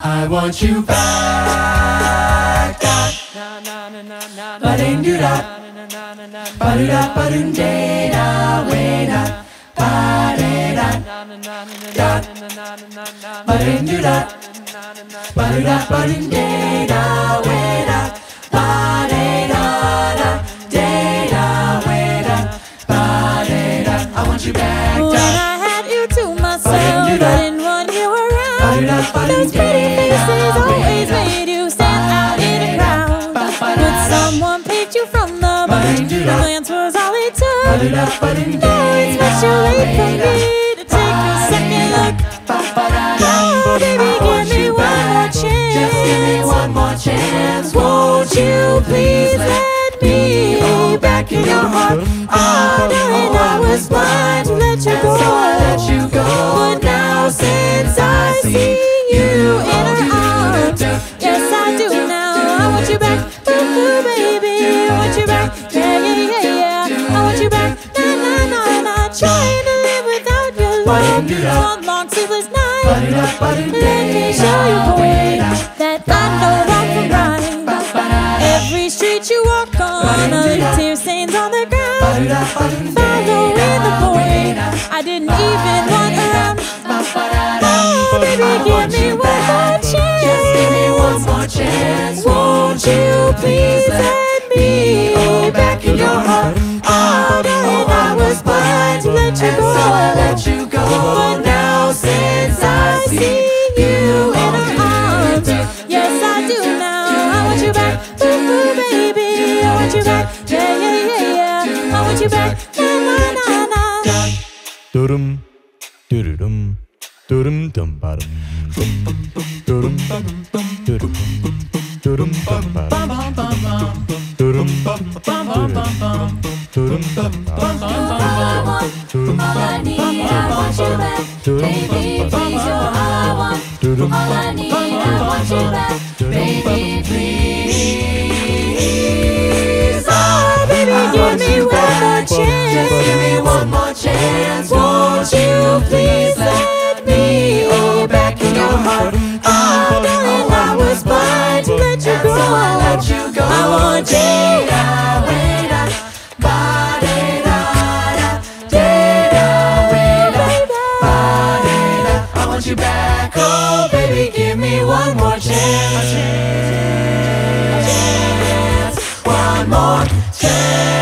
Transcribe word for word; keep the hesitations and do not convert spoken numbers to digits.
I want you back. Ba-ding-doo-da, ba-doo-da, ba-doo-da, way-da, ba-da-da, da, ba-ding-doo-da, ba-doo-da, ba-doo-da, way-da, ba-da-da, da-da, way-da, ba-da-da. I want you back. When I had you to myself, I didn't want you around. Those pretty faces always made you stand out in a crowd. But someone picked you from the bunch. The glance was all it took. Now it's much too late for me to take a second look. Oh, baby, give me one more chance. Just give me one more chance. Won't you please let me back in your heart? Oh, darling, I was blind to let you go. So I let you go. But now since I see you in her arms, yes I do now. I want you back, ooh, baby. I want you back, yeah, yeah, yeah, yeah. I want you back, na na na na. Trying to live without your love, one long sleepless night. Let me show you, boy, that I know wrong from right. Every street you walk on, a little tear stains on the ground. Following the boy I didn't even want around. Oh, baby, give me one more chance. Just give me one more chance. Won't you please let me back in your heart? Oh, darling, I was blind to let you go. So I let you go. But now since I see you in her arms, yes I do now. I want you back, ooh, baby. I want you back, yeah, yeah, yeah, yeah. I want you back, na na na na. Durum, durum, durum, dum, badum, dum, durum, durum, durum, dum, badum, durum, durum, dum, badum, durum, All I need, I want you back. Baby, please, you're all I want. All I need, I want you back. Baby, please. Oh, baby, give me one more chance. Just give me one more chance. Won't you please let me oh, back in your heart? Oh, darling, I was blind to let you go. So I let you go. I want you. I want you back. Oh, baby, give me one more chance. One more chance.